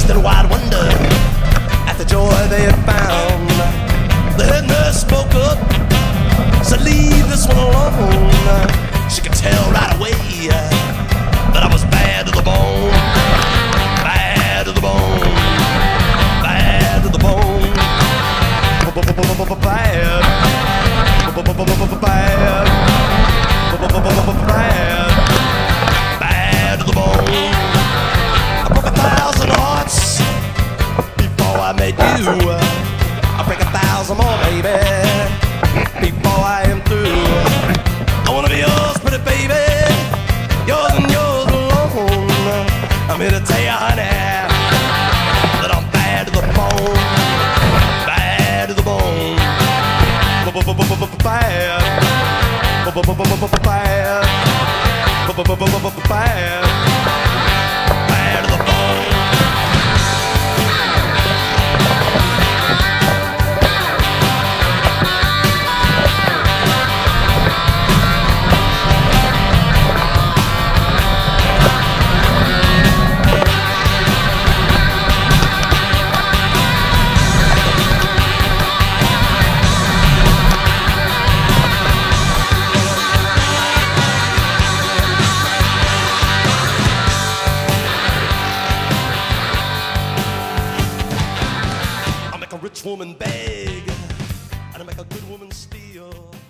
in wide wonder at the joy they had found. The head nurse spoke up, said, "Leave this one alone." She could tell right away that I was bad to the bone, bad to the bone, bad to the bone, bad, bad, bad to the bone. I broke 1,000 hearts before I met you. I'll break 1,000 more, baby, before I am through. I wanna be yours, pretty baby, yours and yours alone. I'm here to tell you, honey, that I'm bad to the bone, bad to the bone, bad, bad, bad, bad to the bone. Rich woman beg, and I make a good woman steal.